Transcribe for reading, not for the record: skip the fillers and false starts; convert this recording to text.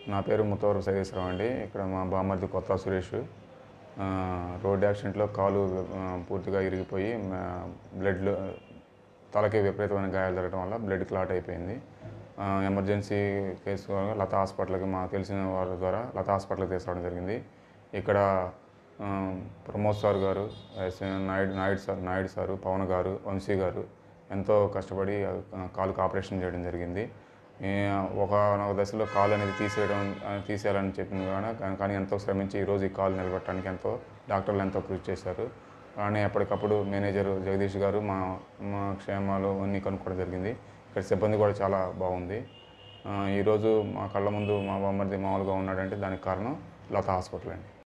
నా పేరు ముత్తవరపు సతీశ్వరరావు అండి. ఇక్కడ మా బామ్మర్ది కొత్త సురేష్ రోడ్ యాక్సిడెంట్లో కాలు పూర్తిగా ఇరిగిపోయి బ్లడ్లో తలకి విపరీతమైన గాయాలు జరగడం వల్ల బ్లడ్ క్లాట్ అయిపోయింది. ఎమర్జెన్సీ కేసు లతా హాస్పిటల్కి మాకు తెలిసిన వారి ద్వారా లతా హాస్పిటల్కి తీసుకురావడం జరిగింది. ఇక్కడ ప్రమోద్ సార్ గారు, నాయుడు సారు, పవన్ గారు, వంశీ గారు ఎంతో కష్టపడి కాలుకి ఆపరేషన్ చేయడం జరిగింది. ఒక దశలో కాలు అనేది తీసేయాలని చెప్పింది కానీ ఎంతో శ్రమించి ఈరోజు ఈ కాలు నిలబెట్టడానికి డాక్టర్లు ఎంతో కృషి చేశారు. కానీ ఎప్పటికప్పుడు మేనేజర్ జగదీష్ గారు మా క్షేమాలు అన్నీ కనుక్కోవడం జరిగింది. ఇక్కడ సిబ్బంది కూడా చాలా బాగుంది. ఈరోజు మా కళ్ళ ముందు మా బామ్మర్ది మామూలుగా ఉన్నాడంటే దానికి కారణం లతా హాస్పిటల్ అండి.